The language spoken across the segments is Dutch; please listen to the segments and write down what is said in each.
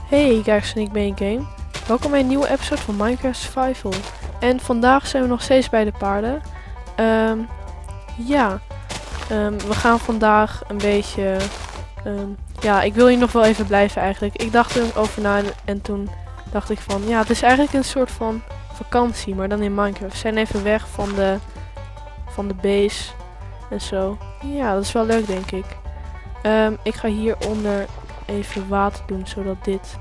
Hey guys, ik ben Game. Welkom bij een nieuwe episode van Minecraft Survival. En vandaag zijn we nog steeds bij de paarden. We gaan vandaag een beetje... ik wil hier nog wel even blijven eigenlijk. Ik dacht erover na en toen dacht ik van... Ja, het is eigenlijk een soort van vakantie, maar dan in Minecraft. We zijn even weg van de base en zo. Ja, dat is wel leuk denk ik. Ik ga hieronder even water doen, zodat dit...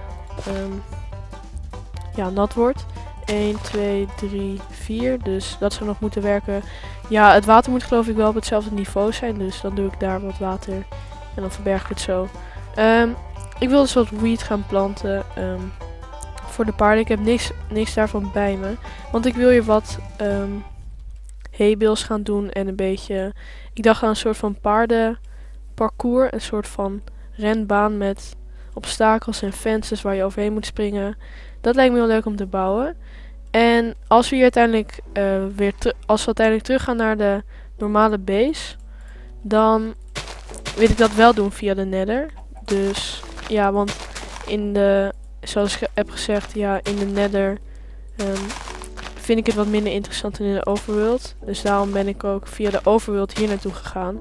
nat wordt. 1, 2, 3, 4. Dus dat zou nog moeten werken. Ja, het water moet geloof ik wel op hetzelfde niveau zijn. Dus dan doe ik daar wat water. En dan verberg ik het zo. Ik wil dus wat weed gaan planten. Voor de paarden. Ik heb niks daarvan bij me. Want ik wil hier wat haybales gaan doen. En een beetje... Ik dacht aan een soort van paardenparcours. Een soort van renbaan met... obstakels en fences waar je overheen moet springen. Dat lijkt me heel leuk om te bouwen. En als we hier uiteindelijk uiteindelijk terug gaan naar de normale base, dan wil ik dat wel doen via de Nether. Dus ja, want zoals ik heb gezegd, ja, in de Nether vind ik het wat minder interessant dan in de Overworld. Dus daarom ben ik ook via de Overworld hier naartoe gegaan.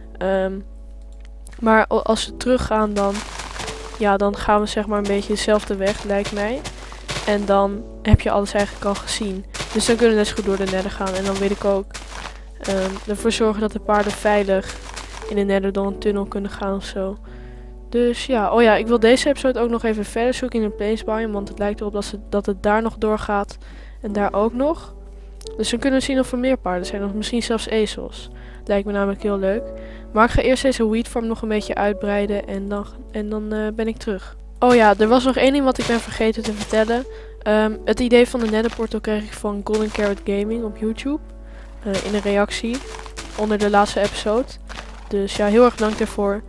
Maar als we terug gaan dan... Ja, dan gaan we zeg maar een beetje dezelfde weg, lijkt mij. En dan heb je alles eigenlijk al gezien. Dus dan kunnen we net zo goed door de Nether gaan. En dan wil ik ook ervoor zorgen dat de paarden veilig in de Nether door een tunnel kunnen gaan of zo. Dus ja, oh ja, ik wil deze episode ook nog even verder zoeken in een place biome. Want het lijkt erop dat het daar nog doorgaat. En daar ook nog. Dus dan kunnen we zien of er meer paarden zijn. Of misschien zelfs ezels. Lijkt me namelijk heel leuk. Maar ik ga eerst deze wheat farm nog een beetje uitbreiden en dan ben ik terug. Oh ja, er was nog één ding wat ik ben vergeten te vertellen. Het idee van de netherportal kreeg ik van Golden Carrot Gaming op YouTube. In een reactie onder de laatste episode. Dus ja, heel erg dank daarvoor.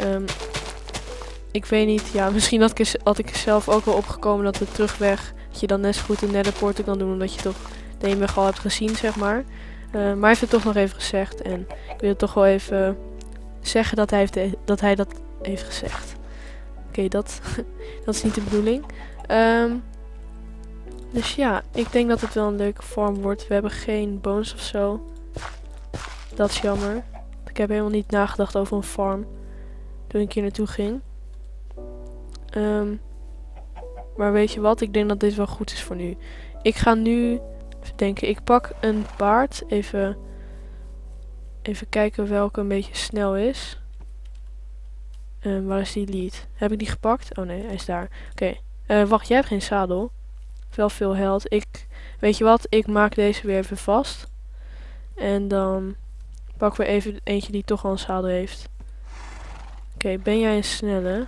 Ik weet niet, ja, misschien had ik er zelf ook wel opgekomen dat de terugweg... dat je dan net zo goed de netherportal kan doen, omdat je toch de heenweg al hebt gezien, zeg maar. Maar hij heeft het toch nog even gezegd en ik wil het toch wel even... zeggen dat hij dat heeft gezegd. Oké, dat is niet de bedoeling. Dus ja, ik denk dat het wel een leuke farm wordt. We hebben geen bones of zo. Dat is jammer. Ik heb helemaal niet nagedacht over een farm toen ik hier naartoe ging. Maar weet je wat? Ik denk dat dit wel goed is voor nu. Ik ga nu even denken. Ik pak een paard. Even kijken welke een beetje snel is. Waar is die lead? Heb ik die gepakt? Oh nee, hij is daar. Oké. Wacht, jij hebt geen zadel. Wel veel held. Weet je wat? Ik maak deze weer even vast. En dan pakken we even eentje die toch al een zadel heeft. Oké, ben jij een snelle?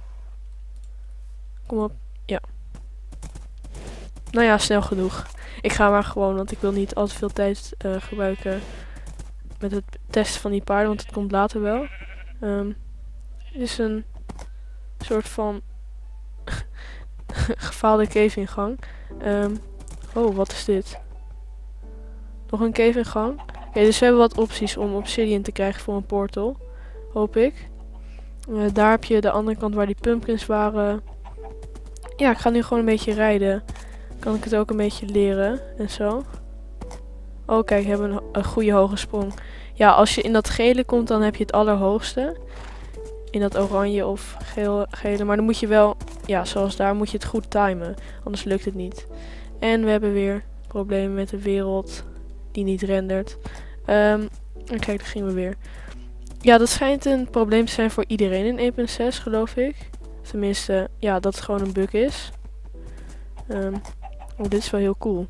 Kom op. Ja. Nou ja, snel genoeg. Ik ga maar gewoon, want ik wil niet al te veel tijd gebruiken met het testen van die paarden, want het komt later wel. Dit is een soort van gefaalde cave-ingang. Oh, wat is dit? Nog een cave-ingang. Oké, dus we hebben wat opties om obsidian te krijgen voor een portal. Hoop ik. Daar heb je de andere kant waar die pumpkins waren. Ja, ik ga nu gewoon een beetje rijden. Kan ik het ook een beetje leren en zo. Oh kijk, we hebben een goede hoge sprong. Ja, als je in dat gele komt, dan heb je het allerhoogste. In dat oranje of gele. Maar dan moet je wel, ja, zoals daar, moet je het goed timen. Anders lukt het niet. En we hebben weer problemen met de wereld die niet rendert. En kijk, daar gingen we weer. Ja, dat schijnt een probleem te zijn voor iedereen in 1.6, geloof ik. Tenminste, ja, dat het gewoon een bug is. Oh, dit is wel heel cool.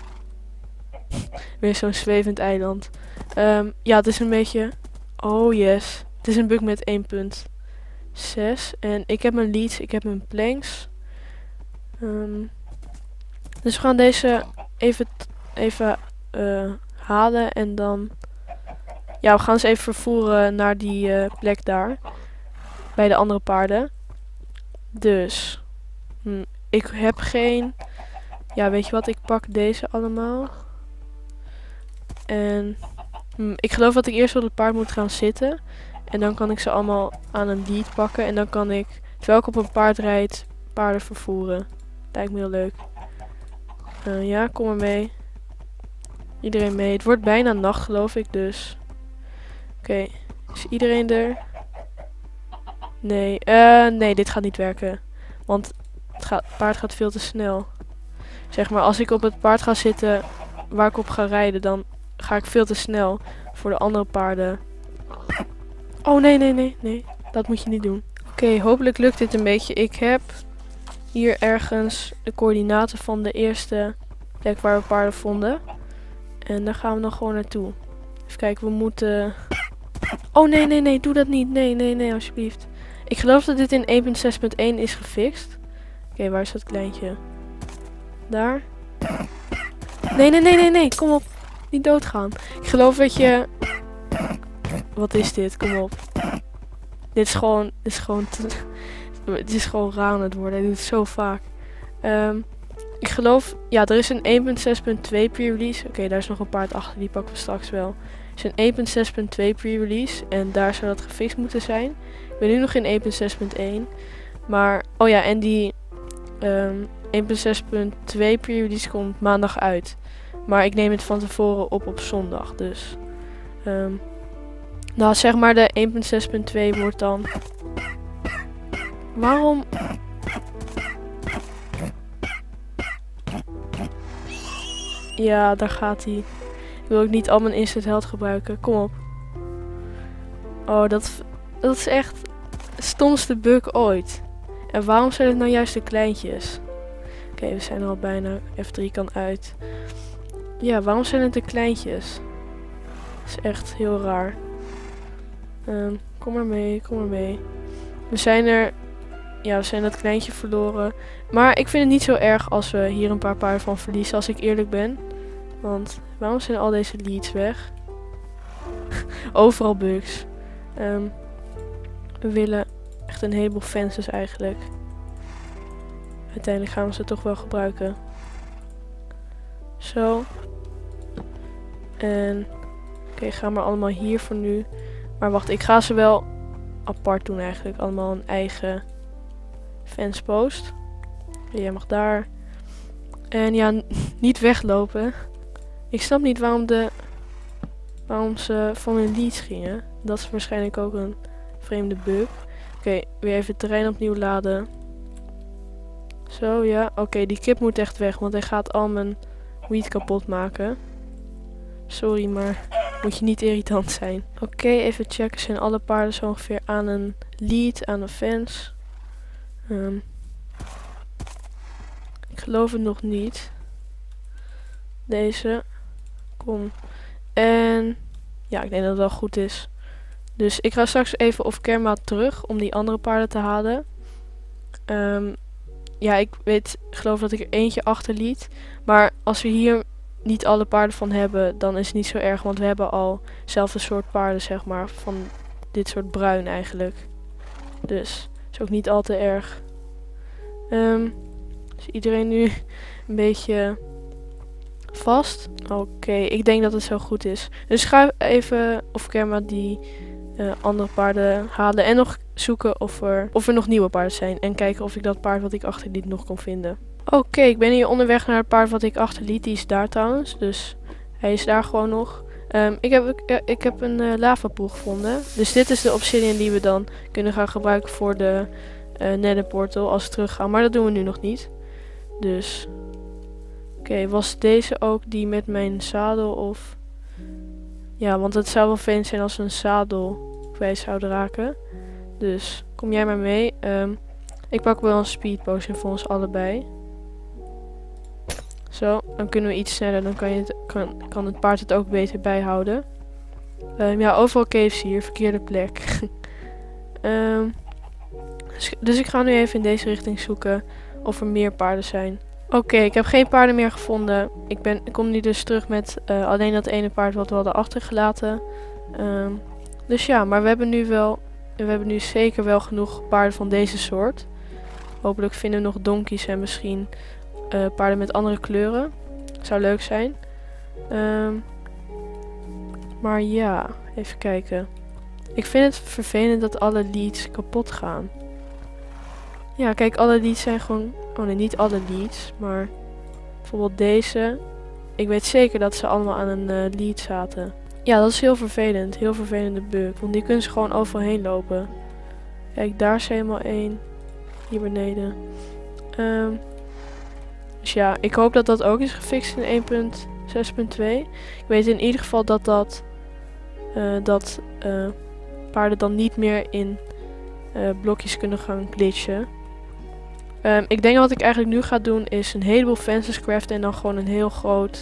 Weer zo'n zwevend eiland. Ja, het is een beetje... Oh yes. Het is een bug met 1.6. En ik heb mijn leads, ik heb mijn planks. Dus we gaan deze even halen. En dan... Ja, we gaan ze even vervoeren naar die plek daar. Bij de andere paarden. Dus... ik heb geen... Ja, weet je wat? Ik pak deze allemaal. En ik geloof dat ik eerst op het paard moet gaan zitten. En dan kan ik ze allemaal aan een lead pakken. En dan kan ik, terwijl ik op een paard rijd, paarden vervoeren. Lijkt me heel leuk. Ja, kom maar mee. Iedereen mee. Het wordt bijna nacht, geloof ik, dus. Oké, is iedereen er? Nee, nee, dit gaat niet werken. Want het paard gaat veel te snel. Zeg maar, als ik op het paard ga zitten waar ik op ga rijden, dan ga ik veel te snel voor de andere paarden. Oh, nee, nee, nee, nee. Dat moet je niet doen. Oké, hopelijk lukt dit een beetje. Ik heb hier ergens de coördinaten van de eerste plek waar we paarden vonden. En daar gaan we dan gewoon naartoe. Even kijken, we moeten... Oh, nee, nee, nee, doe dat niet. Nee, nee, nee, alsjeblieft. Ik geloof dat dit in 1.6.1 is gefixt. Oké, waar is dat kleintje? Daar. Nee, nee, nee, nee, nee. Kom op. Niet doodgaan. Ik geloof dat je... Wat is dit? Kom op. Dit is gewoon... Het is gewoon raar aan het worden. Hij doet het zo vaak. Ik geloof... Ja, er is een 1.6.2 pre-release. Oké, daar is nog een paard achter. Die pakken we straks wel. Er is een 1.6.2 pre-release. En daar zou dat gefixt moeten zijn. Ik ben nu nog in 1.6.1. Maar... Oh ja, en die... 1.6.2 pre-release komt maandag uit. Maar ik neem het van tevoren op zondag. Dus... nou, zeg maar de 1.6.2 wordt dan... Waarom... Ja, daar gaat hij. Ik wil ook niet al mijn instant health gebruiken. Kom op. Oh, dat is echt de stomste bug ooit. En waarom zijn het nou juist de kleintjes? Oké, we zijn er al bijna. F3 kan uit. Ja, waarom zijn het de kleintjes? Dat is echt heel raar. Kom maar mee, kom maar mee. We zijn er... Ja, we zijn dat kleintje verloren. Maar ik vind het niet zo erg als we hier een paar paarden van verliezen, als ik eerlijk ben. Want waarom zijn al deze leads weg? Overal bugs. We willen echt een heleboel fences eigenlijk. Uiteindelijk gaan we ze toch wel gebruiken. Zo. En... Oké, ga maar allemaal hier voor nu. Maar wacht, ik ga ze wel apart doen eigenlijk. Allemaal een eigen fence post. Jij mag daar. En ja, niet weglopen. Ik snap niet waarom ze van hun leads gingen. Dat is waarschijnlijk ook een vreemde bug. Oké, weer even het terrein opnieuw laden. Zo, ja. Oké, die kip moet echt weg, want hij gaat al mijn wheat kapot maken. Sorry, maar moet je niet irritant zijn. Oké, even checken. Zijn alle paarden zo ongeveer aan een lead, aan een fence? Ik geloof het nog niet. Deze. Kom. En ja, ik denk dat het wel goed is. Dus ik ga straks even off-camera terug om die andere paarden te halen. Ja, ik geloof dat ik er eentje achterliet. Maar als we hier niet alle paarden van hebben, dan is het niet zo erg. Want we hebben al hetzelfde soort paarden, zeg maar. Van dit soort bruin eigenlijk. Dus is ook niet al te erg. Is iedereen nu een beetje vast? Oké, ik denk dat het zo goed is. Dus ga even off-camera die andere paarden halen. En nog zoeken of er nog nieuwe paarden zijn. En kijken of ik dat paard wat ik achterliet nog kon vinden. Oké, ik ben hier onderweg naar het paard wat ik achterliet. Die is daar trouwens. Dus hij is daar gewoon nog. Ik heb een lavapoel gevonden. Dus dit is de obsidian die we dan kunnen gaan gebruiken voor de nether portal als we teruggaan. Maar dat doen we nu nog niet. Dus... Oké, was deze ook die met mijn zadel of... Ja, want het zou wel fijn zijn als we een zadel kwijt zouden raken. Dus kom jij maar mee. Ik pak wel een speed potion voor ons allebei. Zo, dan kunnen we iets sneller. Dan kan het paard het ook beter bijhouden. Ja, overal caves hier. Verkeerde plek. Dus ik ga nu even in deze richting zoeken of er meer paarden zijn. Oké, ik heb geen paarden meer gevonden. Ik kom nu dus terug met alleen dat ene paard wat we hadden achtergelaten. Dus ja, maar we hebben nu zeker wel genoeg paarden van deze soort. Hopelijk vinden we nog donkeys en misschien paarden met andere kleuren. Zou leuk zijn. Maar ja, even kijken. Ik vind het vervelend dat alle leads kapot gaan. Ja, kijk, alle leads zijn gewoon... Oh nee, niet alle leads, maar bijvoorbeeld deze. Ik weet zeker dat ze allemaal aan een lead zaten. Ja, dat is heel vervelend. Heel vervelende bug. Want die kunnen ze gewoon overal heen lopen. Kijk, daar is helemaal één. Hier beneden. Dus ja, ik hoop dat dat ook is gefixt in 1.6.2. Ik weet in ieder geval dat paarden dan niet meer in blokjes kunnen gaan glitchen. Ik denk wat ik eigenlijk nu ga doen is een heleboel fences craften en dan gewoon een heel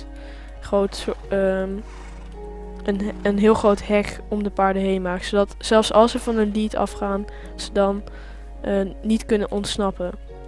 een heel groot hek om de paarden heen maken. Zodat zelfs als ze van een lead afgaan, ze dan niet kunnen ontsnappen.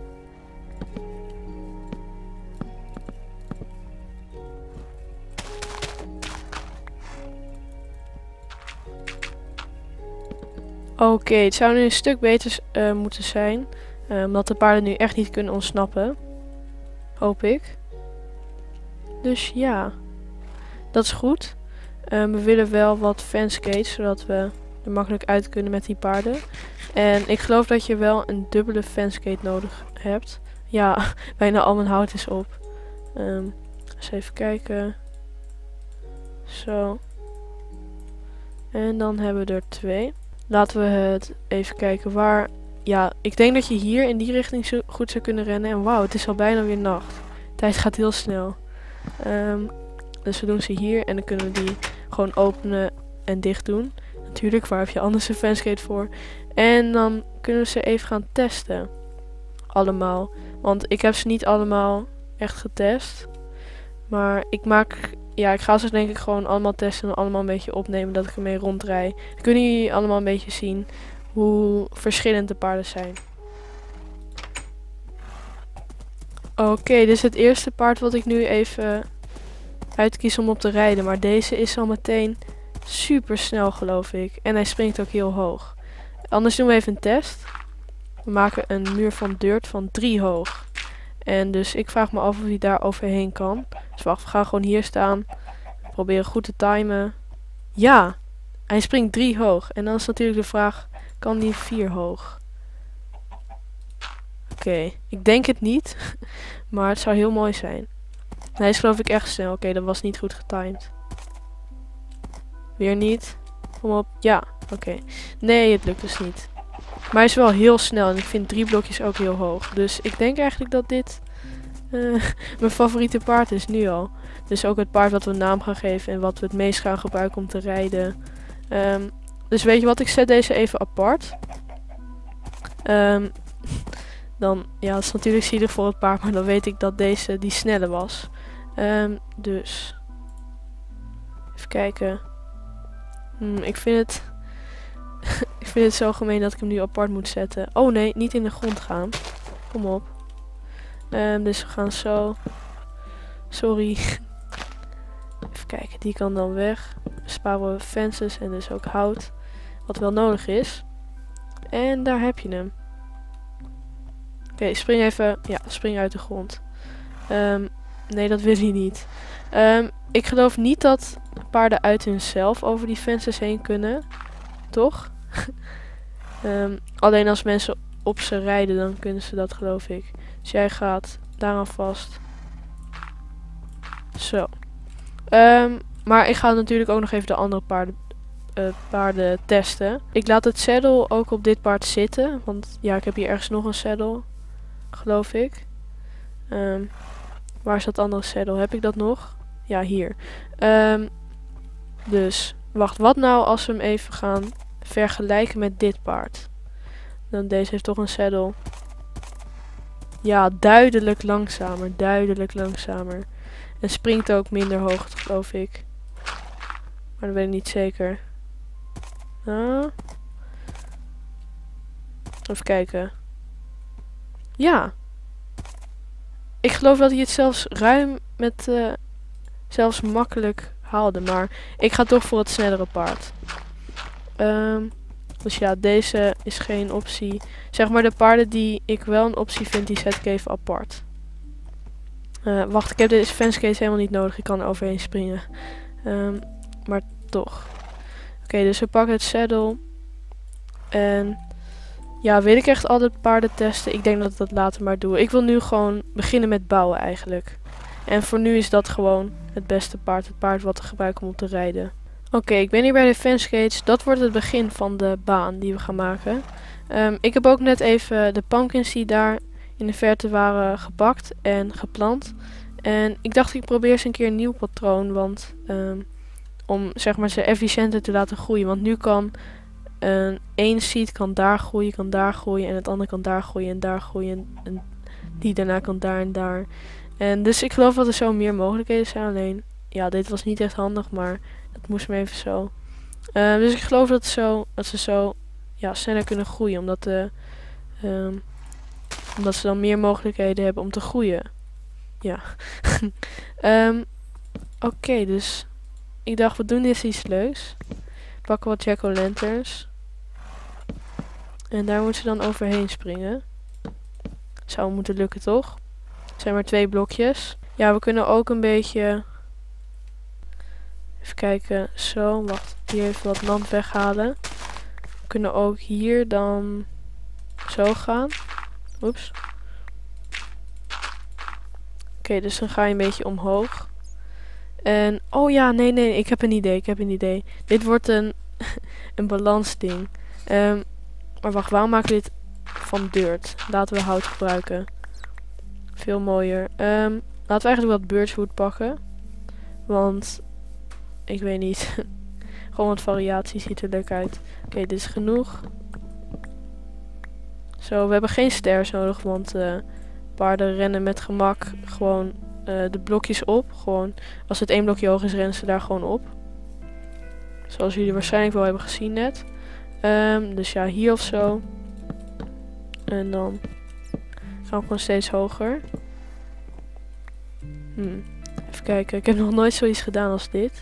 Oké, het zou nu een stuk beter moeten zijn. Omdat de paarden nu echt niet kunnen ontsnappen. Hoop ik. Dus ja, dat is goed. We willen wel wat fence gates, zodat we er makkelijk uit kunnen met die paarden. En ik geloof dat je wel een dubbele fence gate nodig hebt. Ja, bijna al mijn hout is op. Eens even kijken. Zo. En dan hebben we er 2. Laten we het even kijken waar... Ja, ik denk dat je hier in die richting goed zou kunnen rennen. En wauw, het is al bijna weer nacht. De tijd gaat heel snel. Dus we doen ze hier en dan kunnen we die gewoon openen en dicht doen. Natuurlijk, waar heb je anders een fansgate voor? En dan kunnen we ze even gaan testen. Allemaal. Want ik heb ze niet allemaal echt getest. Maar ik ga ze denk ik gewoon allemaal testen en allemaal een beetje opnemen dat ik ermee rondrij. Dan kunnen jullie allemaal een beetje zien hoe verschillend de paarden zijn. Oké, dit is het eerste paard wat ik nu even uitkies om op te rijden. Maar deze is al meteen super snel, geloof ik. En hij springt ook heel hoog. Anders doen we even een test. We maken een muur van dirt van 3 hoog. En dus ik vraag me af of hij daar overheen kan. Dus wacht, we gaan gewoon hier staan. We proberen goed te timen. Ja, hij springt 3 hoog. En dan is natuurlijk de vraag, kan die 4 hoog? Oké, ik denk het niet. Maar het zou heel mooi zijn. Hij is geloof ik echt snel. Oké, dat was niet goed getimed. Weer niet. Kom op. Ja, oké. Nee, het lukt dus niet. Maar hij is wel heel snel. En ik vind 3 blokjes ook heel hoog. Dus ik denk eigenlijk dat dit mijn favoriete paard is nu al. Dus ook het paard wat we een naam gaan geven. En wat we het meest gaan gebruiken om te rijden. Dus weet je wat? Ik zet deze even apart. Dan, ja, dat is natuurlijk zielig voor het paard. Maar dan weet ik dat deze die snelle was. Dus. Even kijken. Ik vind het... ik vind het zo gemeen dat ik hem nu apart moet zetten. Oh nee, niet in de grond gaan. Kom op. Dus we gaan zo. Sorry. Even kijken, die kan dan weg. Sparen we fences en dus ook hout. Wat wel nodig is. En daar heb je hem. Oké, spring even. Ja, spring uit de grond. Nee, dat wil hij niet. Ik geloof niet dat paarden uit hunzelf over die fences heen kunnen. Toch? Alleen als mensen op ze rijden, dan kunnen ze dat, geloof ik. Dus jij gaat daaraan vast. Zo. Maar ik ga natuurlijk ook nog even de andere paarden testen. Ik laat het saddle ook op dit paard zitten. Want ja, ik heb hier ergens nog een saddle. Geloof ik. Waar is dat andere saddle? Heb ik dat nog? Ja, hier. Dus, wacht. Wat nou als we hem even gaan vergelijken met dit paard? Dan deze heeft toch een saddle. Ja, duidelijk langzamer. Duidelijk langzamer. En springt ook minder hoog, geloof ik. Maar dat weet ik niet zeker. Even kijken. Ja. Ik geloof dat hij het zelfs ruim met... zelfs makkelijk haalde. Maar ik ga toch voor het snellere paard. Dus ja, deze is geen optie. Zeg maar de paarden die ik wel een optie vind, die zet ik even apart. Wacht, ik heb deze fanscase helemaal niet nodig. Ik kan er overheen springen. Maar toch. Oké, dus we pakken het saddle. En Ja, weet ik echt altijd paarden testen? Ik denk dat ik dat later maar doe. Ik wil nu gewoon beginnen met bouwen eigenlijk. En voor nu is dat gewoon het beste paard. Het paard wat we gebruiken om op te rijden. Oké, ik ben hier bij de fence gates. Dat wordt het begin van de baan die we gaan maken. Ik heb ook net even de pumpkins die daar in de verte waren gepakt en geplant. En ik dacht ik probeer eens een keer een nieuw patroon. Want om zeg maar ze efficiënter te laten groeien. Want nu kan één seed kan daar groeien en het andere kan daar groeien en daar groeien. En die daarna kan daar en daar. En dus ik geloof dat er zo meer mogelijkheden zijn. Alleen, ja, dit was niet echt handig, maar het moest me even zo. Dus ik geloof dat ze zo ja, sneller kunnen groeien. Omdat ze dan meer mogelijkheden hebben om te groeien. Ja. Oké, dus ik dacht, we doen dit iets leuks. Pakken wat jack-o'-lanterns. En daar moeten ze dan overheen springen. Zou moeten lukken, toch? Het zijn maar 2 blokjes. Ja, we kunnen ook een beetje... Even kijken. Zo, wacht. Hier even wat land weghalen. We kunnen ook hier dan... Zo gaan. Oeps. Oké, dus dan ga je een beetje omhoog. En... Oh ja, nee. Ik heb een idee. Dit wordt een balansding. Maar wacht, waarom maken we dit van dirt? Laten we hout gebruiken. Veel mooier. Laten we eigenlijk wat birchwood pakken. Want, ik weet niet. Gewoon wat variatie, ziet er leuk uit. Oké, dit is genoeg. Zo, we hebben geen stairs nodig, want paarden rennen met gemak gewoon de blokjes op. Gewoon, als het 1 blokje hoog is, rennen ze daar gewoon op. Zoals jullie waarschijnlijk wel hebben gezien net. Dus ja, hier of zo. En dan gaan we gewoon steeds hoger. Even kijken. Ik heb nog nooit zoiets gedaan als dit.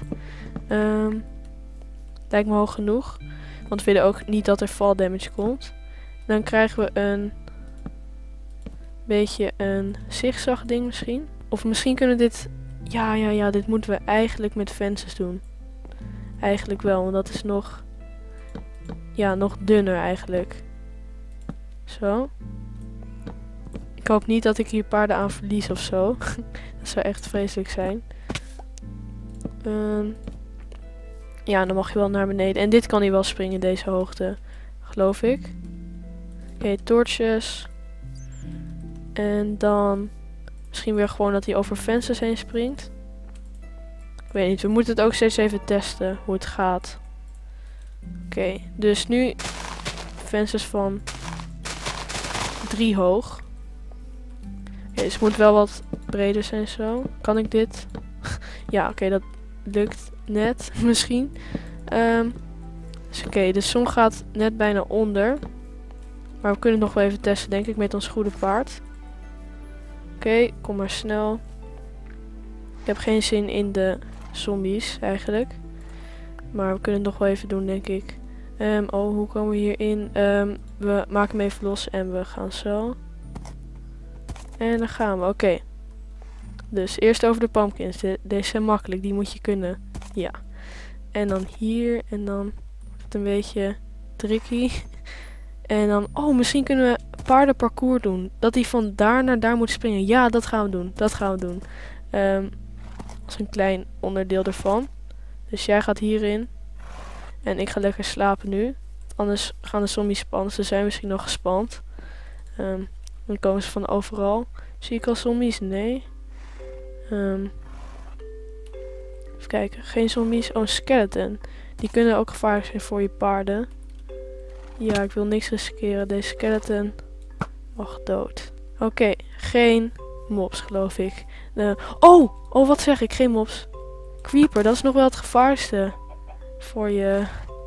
Lijkt me hoog genoeg. Want we willen ook niet dat er fall damage komt. Dan krijgen we een beetje een zigzag ding misschien. Of misschien kunnen we dit... Ja, dit moeten we eigenlijk met fences doen. Eigenlijk wel, want dat is nog... Ja, nog dunner eigenlijk. Zo. Ik hoop niet dat ik hier paarden aan verlies of zo. Dat zou echt vreselijk zijn. Ja, dan mag je wel naar beneden. En dit kan hij wel springen, deze hoogte. Geloof ik. Oké, torches. En dan... Misschien weer gewoon dat hij over fences heen springt. Ik weet niet, we moeten het ook steeds even testen hoe het gaat. Oké, dus nu fences van 3 hoog. Oké, dus het moet wel wat breder zijn zo. Kan ik dit? Ja, oké, dat lukt net misschien. Dus oké, de zon gaat net bijna onder. Maar we kunnen het nog wel even testen, denk ik, met ons goede paard. Oké, kom maar snel. Ik heb geen zin in de zombies eigenlijk. Maar we kunnen het nog wel even doen, denk ik. Hoe komen we hierin? We maken hem even los en we gaan zo. En dan gaan we. Oké. Dus eerst over de pumpkins. Deze zijn makkelijk, die moet je kunnen. Ja. En dan hier. En dan wordt het een beetje tricky. En dan... Oh, misschien kunnen we paardenparcours doen. Dat hij van daar naar daar moet springen. Ja, dat gaan we doen. Dat is een klein onderdeel ervan. Dus jij gaat hierin. En ik ga lekker slapen nu. Anders gaan de zombies spannen. Ze zijn misschien nog gespand. Dan komen ze van overal. Zie ik al zombies? Nee. Even kijken. Geen zombies. Oh, een skeleton. Die kunnen ook gevaarlijk zijn voor je paarden. Ja, ik wil niks riskeren. Deze skeleton mag dood. Oké, geen mobs geloof ik. Oh, wat zeg ik? Geen mobs. Creeper, dat is nog wel het gevaarlijkste. Voor je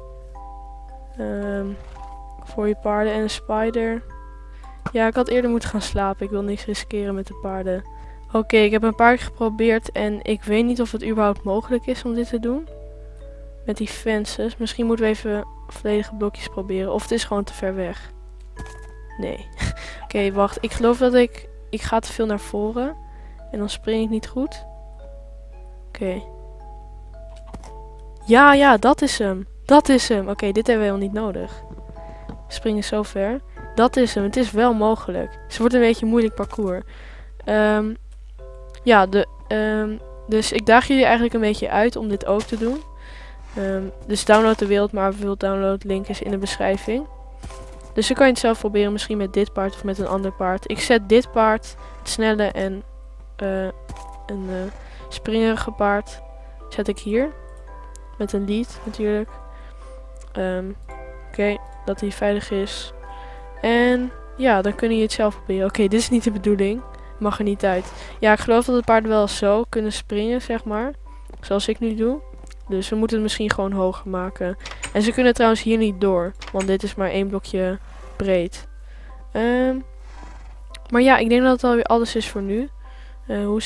paarden. En een spider. Ja, ik had eerder moeten gaan slapen. Ik wil niks riskeren met de paarden. Oké, ik heb een paar keer geprobeerd. En ik weet niet of het überhaupt mogelijk is om dit te doen. Met die fences. Misschien moeten we even volledige blokjes proberen. Of het is gewoon te ver weg. Nee. Oké, wacht. Ik geloof dat ik ga te veel naar voren. En dan spring ik niet goed. Oké. Ja, dat is hem. Dat is hem. Oké, dit hebben we helemaal niet nodig. We springen zo ver. dat is hem. Het is wel mogelijk. Het wordt een beetje een moeilijk parcours. Dus ik daag jullie eigenlijk een beetje uit om dit ook te doen. Dus download de wereld, maar wilt download, link is in de beschrijving. Dus dan kan je het zelf proberen, misschien met dit paard of met een ander paard. Ik zet dit paard, het snelle en een springerige paard, zet ik hier. Met een lead natuurlijk. Oké, dat hij veilig is. En ja, dan kun je het zelf proberen. Oké, dit is niet de bedoeling. Mag er niet uit. Ja, ik geloof dat de paarden wel zo kunnen springen, zeg maar. Zoals ik nu doe. Dus we moeten het misschien gewoon hoger maken. En ze kunnen trouwens hier niet door. Want dit is maar 1 blokje breed. Maar ja, ik denk dat het alweer alles is voor nu. Hoe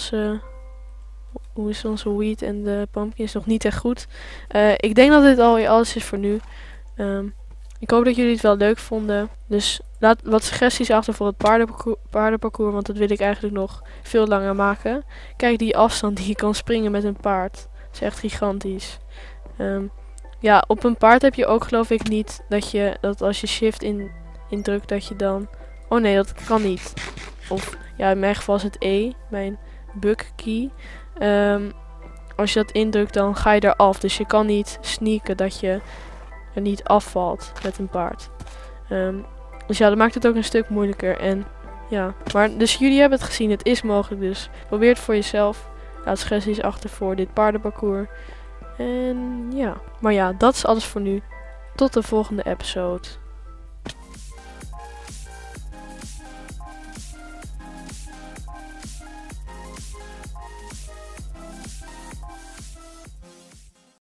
is onze wheat en de pumpkins? Nog niet echt goed. Ik denk dat dit alweer alles is voor nu. Ik hoop dat jullie het wel leuk vonden. Dus laat wat suggesties achter voor het paardenparcours. Want dat wil ik eigenlijk nog veel langer maken. Kijk die afstand die je kan springen met een paard. Dat is echt gigantisch. Ja, op een paard heb je ook geloof ik niet dat als je shift indrukt dat je dan... Oh nee, dat kan niet. Of ja, in mijn geval is het E. Mijn bug key. Als je dat indrukt dan ga je eraf. Dus je kan niet sneaken dat je er niet afvalt met een paard. Dus ja, dat maakt het ook een stuk moeilijker. En ja, maar dus jullie hebben het gezien, het is mogelijk. Dus probeer het voor jezelf. Laat suggesties achter voor dit paardenparcours. En ja, maar ja, dat is alles voor nu. Tot de volgende episode.